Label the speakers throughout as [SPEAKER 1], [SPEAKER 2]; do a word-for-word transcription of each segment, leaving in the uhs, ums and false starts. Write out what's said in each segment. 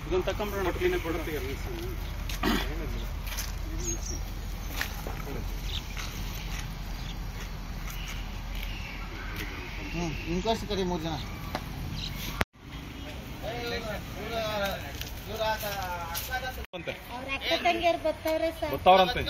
[SPEAKER 1] ಇದೊಂದು ತಕೊಂಡ್ಬಿಡೋಣ ಕ್ಲೀನಾಗಿ ಕೊಡುತ್ತೆ
[SPEAKER 2] ಹ್ಞೂ ಇನ್ಕ್ವೆಸ್ಟ್ ಕರಿ ಮೂರು ಜನ
[SPEAKER 1] ಗೊತ್ತವ್ರಂತೆ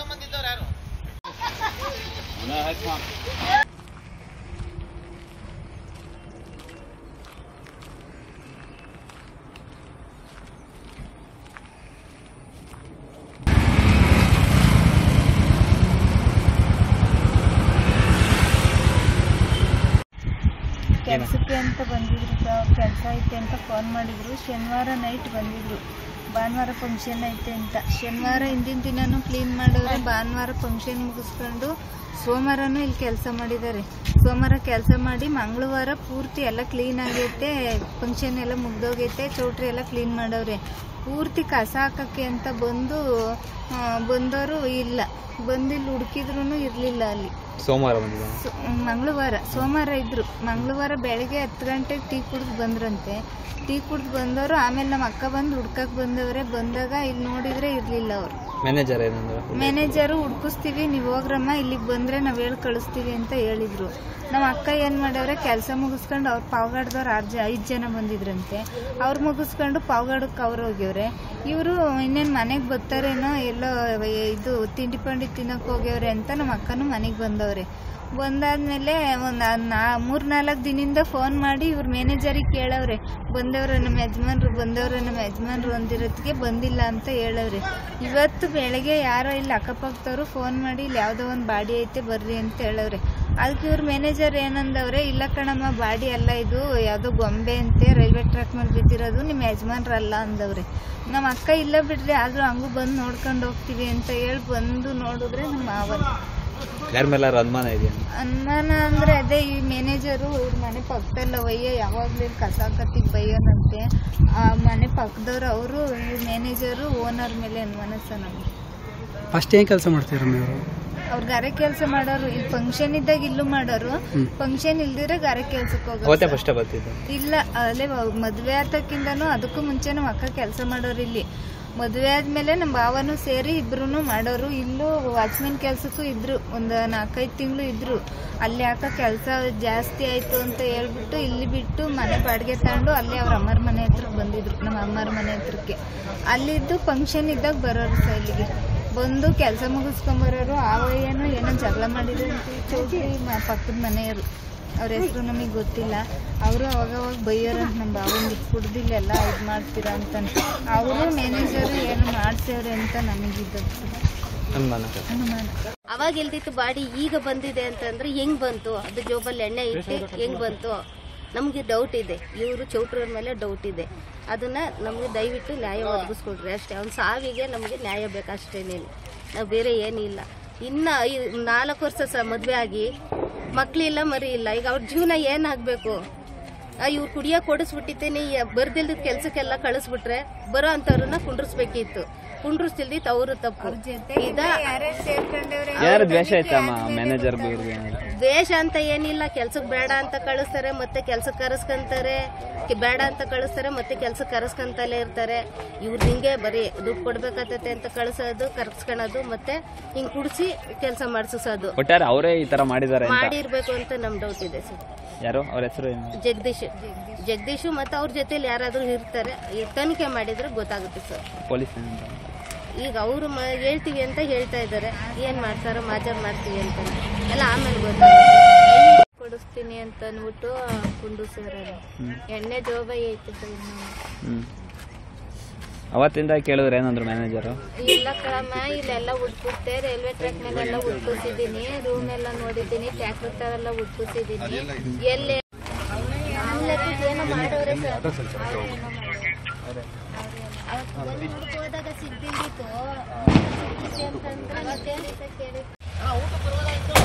[SPEAKER 3] ಕೆಲಸಕ್ಕೆ ಅಂತ ಬಂದಿದ್ರು ಕೆಲಸ ಐತೆ ಅಂತ ಫೋನ್ ಮಾಡಿದ್ರು. ಶನಿವಾರ ನೈಟ್ ಬಂದಿದ್ರು. ಭಾನುವಾರ ಫಂಕ್ಷನ್ ಐತೆ ಅಂತ. ಶನಿವಾರ ಹಿಂದಿನ ದಿನನೂ ಕ್ಲೀನ್ ಮಾಡಿದ್ರೆ ಭಾನುವಾರ ಫಂಕ್ಷನ್ ಮುಗಿಸ್ಕೊಂಡು ಸೋಮವಾರನೂ ಇಲ್ಲಿ ಕೆಲಸ ಮಾಡಿದ್ದಾರೆ. ಸೋಮವಾರ ಕೆಲಸ ಮಾಡಿ ಮಂಗಳವಾರ ಪೂರ್ತಿ ಎಲ್ಲ ಕ್ಲೀನ್ ಆಗೈತೆ. ಫಂಕ್ಷನ್ ಎಲ್ಲ ಮುಗ್ದೋಗೈತೆ. ಚೌಟ್ರಿ ಎಲ್ಲ ಕ್ಲೀನ್ ಮಾಡವ್ರೆ. ಪೂರ್ತಿ ಕಸ ಹಾಕಕ್ಕೆ ಅಂತ ಬಂದು ಬಂದವರು ಇಲ್ಲ. ಬಂದು ಇಲ್ಲಿ ಹುಡುಕಿದ್ರು ಇರಲಿಲ್ಲ ಅಲ್ಲಿ.
[SPEAKER 4] ಸೋಮವಾರ
[SPEAKER 3] ಮಂಗಳವಾರ ಸೋಮವಾರ ಇದ್ರು. ಮಂಗಳವಾರ ಬೆಳಗ್ಗೆ ಹತ್ತು ಗಂಟೆಗೆ ಟೀ ಕುಡಿದು ಬಂದ್ರಂತೆ. ಟೀ ಕುಡಿದು ಬಂದವರು ಆಮೇಲೆ ನಮ್ಮ ಅಕ್ಕ ಬಂದು ಹುಡ್ಕಕ್ಕೆ ಬಂದವ್ರೆ. ಬಂದಾಗ ಇಲ್ಲಿ ನೋಡಿದ್ರೆ ಇರಲಿಲ್ಲ ಅವರು.
[SPEAKER 4] ಮ್ಯಾನೇಜರ್ ಏನಂದ್ರು?
[SPEAKER 3] ಮ್ಯಾನೇಜರು ಹುಡ್ಕಿಸ್ತೀವಿ, ನೀವು ಹೋಗ್ರಮ್ಮ, ಇಲ್ಲಿಗೆ ಬಂದರೆ ನಾವು ಹೇಳಿ ಕಳಿಸ್ತೀವಿ ಅಂತ ಹೇಳಿದ್ರು. ನಮ್ಮ ಅಕ್ಕ ಏನು ಮಾಡವ್ರೆ, ಕೆಲಸ ಮುಗಿಸ್ಕೊಂಡು ಅವ್ರು ಪಾವಗಡದವ್ರು ಆರು ಜ ಐದು ಜನ ಬಂದಿದ್ರಂತೆ. ಅವ್ರು ಮುಗಿಸ್ಕೊಂಡು ಪಾವಗಡಕ್ಕೆ ಅವ್ರು ಹೋಗ್ಯವ್ರೆ. ಇವರು ಇನ್ನೇನು ಮನೆಗೆ ಬರ್ತಾರೇನೋ, ಎಲ್ಲೋ ಇದು ತಿಂಡಿ ಪಂಡಿ ತಿನ್ನಕ್ಕೆ ಹೋಗ್ಯವ್ರೆ ಅಂತ ನಮ್ಮ ಅಕ್ಕನೂ ಮನೆಗೆ ಬಂದವ್ರೆ. ಬಂದಾದ್ಮೇಲೆ ಒಂದು ನಾ ಮೂರು ನಾಲ್ಕು ದಿನದಿಂದ ಫೋನ್ ಮಾಡಿ ಇವ್ರ ಮ್ಯಾನೇಜರಿಗೆ ಕೇಳವ್ರೆ, ಬಂದವ್ರೆ ನಮ್ಮ ಯಜಮಾನ್ರು ಬಂದವ್ರೆ ನಮ್ಮ ಯಜಮಾನ್ರು ಒಂದಿರೋತ್ತಿಗೆ ಬಂದಿಲ್ಲ ಅಂತ ಹೇಳವ್ರೆ. ಇವತ್ತು ಬೆಳಗ್ಗೆ ಯಾರೋ ಇಲ್ಲಿ ಅಕ್ಕಪಕ್ಕದವರು ಫೋನ್ ಮಾಡಿ ಇಲ್ಲಿ ಯಾವುದೋ ಒಂದು ಬಾಡಿ ಐತೆ ಬರ್ರಿ ಅಂತ ಹೇಳವ್ರೆ. ಅದಕ್ಕೆ ಇವ್ರ ಮ್ಯಾನೇಜರ್ ಏನಂದವ್ರೆ, ಇಲ್ಲ ಕಣಮ್ಮ ಬಾಡಿ ಅಲ್ಲ, ಇದು ಯಾವುದೋ ಗೊಂಬೆ ಅಂತೆ, ರೈಲ್ವೆ ಟ್ರ್ಯಾಕ್ ಮೇಲೆ ಬಿದ್ದಿರೋದು, ನಿಮ್ಮ ಯಜಮಾನ್ರಲ್ಲ ಅಂದವ್ರೆ. ನಮ್ಮ ಅಕ್ಕ ಇಲ್ಲ ಬಿಡ್ರಿ, ಆದರೂ ಹಂಗೂ ಬಂದು ನೋಡ್ಕೊಂಡು ಹೋಗ್ತೀವಿ ಅಂತ ಹೇಳಿ ಬಂದು ನೋಡಿದ್ರೆ ನಮ್ಮ ಮಾವ.
[SPEAKER 4] ಯಾರ ಮೇಲೆ ಅನುಮಾನ ಇದೆಯಾ?
[SPEAKER 3] ಅನುಮಾನ ಅಂದ್ರೆ ಅದೇ ಈ ಮ್ಯಾನೇಜರು ಇವ್ರ ಮನೆ ಪಕ್ಕದಲ್ಲ ವಯ್ಯ ಯಾವಾಗ್ಲೂ ಕಸ ಕತ್ತಿಗೆ ಬೈಯೋನಂತೆ. ಆ ಮನೆ ಪಕ್ಕದವ್ರು ಅವರು ಈ ಮ್ಯಾನೇಜರು ಓನರ್ ಮೇಲೆ ಅನುಮಾನ ಸಹ ನಮ್ಗೆ.
[SPEAKER 5] ಫಸ್ಟ್ ಏನ್ ಕೆಲಸ ಮಾಡ್ತೀರ ನೀವು?
[SPEAKER 3] ಅವ್ರು ಗಾರೆ ಕೆಲಸ ಮಾಡೋರು. ಇಲ್ಲಿ ಫಂಕ್ಷನ್ ಇದ್ದಾಗ ಇಲ್ಲೂ ಮಾಡೋರು. ಫಂಕ್ಷನ್ ಇಲ್ದಿದ್ರೆ ಗಾರೆ ಕೆಲ್ಸಕ್ಕೆ ಹೋಗೋದು. ಇಲ್ಲ ಅಲ್ಲೇ ಮದ್ವೆ ಆತಕ್ಕಿಂತನೂ ಅದಕ್ಕೂ ಮುಂಚೆ ನಮ್ಮ ಅಕ್ಕ ಕೆಲಸ ಮಾಡೋರು ಇಲ್ಲಿ. ಮದುವೆ ಆದ್ಮೇಲೆ ನಮ್ಮ ಭಾವನೂ ಸೇರಿ ಇಬ್ರು ಮಾಡೋರು. ಇಲ್ಲೂ ವಾಚ್ಮೆನ್ ಕೆಲ್ಸಕ್ಕೂ ಇದ್ರು, ಒಂದು ನಾಲ್ಕೈದು ತಿಂಗಳು ಇದ್ರು. ಅಲ್ಲಿ ಯಾಕ ಕೆಲಸ ಜಾಸ್ತಿ ಆಯ್ತು ಅಂತ ಹೇಳ್ಬಿಟ್ಟು ಇಲ್ಲಿ ಬಿಟ್ಟು ಮನೆ ಬಾಡಿಗೆ ತಗೊಂಡು ಅಲ್ಲಿ ಅವ್ರ ಅಮ್ಮರ ಮನೆ ಹತ್ರ ಬಂದಿದ್ರು, ನಮ್ಮ ಅಮ್ಮರ ಮನೆ ಹತ್ರಕ್ಕೆ. ಅಲ್ಲಿದ್ದು ಫಂಕ್ಷನ್ ಇದ್ದಾಗ ಬರೋರು ಸಹ ಇಲ್ಲಿಗೆ ಬಂದು ಕೆಲಸ ಮುಗಿಸ್ಕೊಂಬರೋರು. ಆವಯ್ಯನೂ ಏನೋ ಜಗಳ ಮಾಡಿದ್ರು ಅಂತ ಚೌಟ್ರಿ ಪಕ್ಕದ ಮನೆಯವರು, ಅವ್ರ ಹೆಸರು ನಮಗೆ ಗೊತ್ತಿಲ್ಲ. ಅವರು ಅವಾಗವಾಗ ಬೈಯೋರು ನಮ್ಮ ಬಾವಂಗೆ, ಕುಡ್ದಿಲ್ಲೆಲ್ಲ ಇದು ಮಾಡ್ತೀರಾ ಅಂತ. ಅವರು ಮ್ಯಾನೇಜರು ಏನು ಮಾಡ್ಸೇವ್ರೆ ಅಂತ ನಮಗಿದ್ದು
[SPEAKER 4] ಅನುಮಾನ.
[SPEAKER 6] ಅವಾಗ ಎಲ್ದಿತ್ತು ಬಾಡಿ ಈಗ ಬಂದಿದೆ ಅಂತಂದ್ರೆ ಹೆಂಗ್ ಬಂತು? ಅದು ಜೋಬಲ್ಲಿ ಎಣ್ಣೆ ಇಟ್ಟು ಹೆಂಗ್ ಬಂತು? ನಮ್ಗೆ ಡೌಟ್ ಇದೆ. ಇವರು ಚೌಟ್ರವ್ರ ಮೇಲೆ ಡೌಟ್ ಇದೆ. ಅದನ್ನ ನಮ್ಗೆ ದಯವಿಟ್ಟು ನ್ಯಾಯ ಒದಗಿಸ್ಕೊಡ್ರಿ ಅಷ್ಟೇ. ಅವ್ನ ಸಾವಿಗೆ ನಮಗೆ ನ್ಯಾಯ ಬೇಕಷ್ಟೇನೇನು, ನಾವು ಬೇರೆ ಏನಿಲ್ಲ. ಇನ್ನ ನಾಲ್ಕು ವರ್ಷ ಸಹ ಮದ್ವೆ ಆಗಿ ಮಕ್ಳಿಲ್ಲ ಮರಿ ಇಲ್ಲ. ಈಗ ಅವ್ರ ಜೀವನ ಏನಾಗಬೇಕು? ಇವ್ರು ಕುಡಿಯೋಕೆ ಕೊಡಿಸ್ಬಿಟ್ಟಿದ್ದೇನೆ, ಬರ್ದಿಲ್ದ ಕೆಲ್ಸಕ್ಕೆಲ್ಲ ಕಳಿಸ್ಬಿಟ್ರೆ ಬರೋ ಅಂತವ್ರನ್ನ ಕುಂಡ್ರಿಸ್ಬೇಕಿತ್ತು. ಕುಂಡ್ರಿಸ್ತಿಲ್ದಿತ್ತು ಅವರು ತಪ್ಪು. ದ್ವೇಷ ಅಂತ ಏನಿಲ್ಲ. ಕೆಲ್ಸಕ್ಕೆ ಬೇಡ ಅಂತ ಕಳಿಸ್ತಾರೆ, ಮತ್ತೆ ಕೆಲ್ಸಕ್ಕೆ ಕರೆಸ್ಕೊಂತಾರೆ. ಬೇಡ ಅಂತ ಕಳಿಸ್ತಾರೆ, ಮತ್ತೆ ಕೆಲ್ಸಕ್ಕೆ ಕರೆಸ್ಕೊಂತಲೇ ಇರ್ತಾರೆ. ಇವ್ರು ಹಿಂಗೆ ಬರೀ ದುಡ್ಡು ಕೊಡ್ಬೇಕಾಗತ್ತೆ ಅಂತ ಕಳ್ಸೋದು, ಕರ್ಸ್ಕೊಳೋದು, ಮತ್ತೆ ಹಿಂಗ್ ಕುಡಿಸಿ ಕೆಲಸ ಮಾಡಿಸೋದು.
[SPEAKER 4] ಅವರೇ ಈ ತರ ಮಾಡಿದ್ದಾರೆ
[SPEAKER 6] ಮಾಡಿರ್ಬೇಕು ಅಂತ ನಮ್ ಡೌಟ್ ಇದೆ ಸರ್.
[SPEAKER 4] ಯಾರು ಅವ್ರ ಹೆಸರು?
[SPEAKER 6] ಜಗದೀಶ್. ಜಗದೀಶ್ ಮತ್ತೆ ಅವ್ರ ಜೊತೆಲಿ ಯಾರಾದ್ರೂ ಇರ್ತಾರೆ, ತನಿಖೆ ಮಾಡಿದ್ರೆ ಗೊತ್ತಾಗುತ್ತೆ ಸರ್.
[SPEAKER 4] ಪೊಲೀಸ್
[SPEAKER 6] ಈಗ ಅವರು ಹೇಳ್ತೀವಿ ಅಂತ ಹೇಳ್ತಾ ಇದ್ದಾರೆ. ಏನ್ ಮಾಡ್ತಾರೋ ಮಾಜರ್ ಮಾಡ್ತೀವಿ ಅಂತ ಎಲ್ಲ ಆಮೇಲೆ ಗೊತ್ತಾಗುತ್ತೆ. ಕೊಡಿಸ್ತೀನಿ ಅಂತ ಅಂದ್ಬಿಟ್ಟು ಕುಂಡಿಸ್ಯಾರ. ಎಣ್ಣೆ ಜೋಬ ಐತಿದ್ದ
[SPEAKER 4] ಅವತ್ತಿಂದ ಕೇಳಿದ್ರೆ ಏನಂದ್ರು ಮ್ಯಾನೇಜರು?
[SPEAKER 6] ಇಲ್ಲ ಕಳಮ್ಮ, ಇಲ್ಲೆಲ್ಲ ಉಟ್ಬಿಟ್ಟೆ, ರೈಲ್ವೆ ಟ್ರ್ಯಾಕ್ ಮೇಲೆಲ್ಲ ಉಟ್ಬಿಟ್ಟಿದ್ದೀನಿ, ರೂಮ್ ಎಲ್ಲ ನೋಡಿದ್ದೀನಿ, ಟ್ರ್ಯಾಕ್ಟರ್ ತರ ಎಲ್ಲ ಉಟ್ಬಿಟ್ಟಿದ್ದೀನಿ. ಎಲ್ಲಿ ಏನೋ ಮಾಡೋರೆ ಹೋದಾಗ ಸಿಗ್ದಿತ್ತು ಅಂತಂದ್ರೆ ಕೇಳಿ